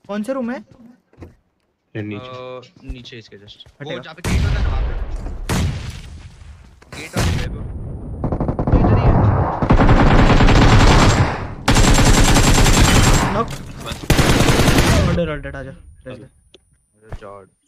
कौन से रूम है? नीचे इसके जस्ट वो हटेगा। जहाँ पे गेट होता है ना वहाँ पे गेट वाले पे वो इधर ही है। नॉक। बस ऑर्डर ऑर्डर आजा। जॉर्ड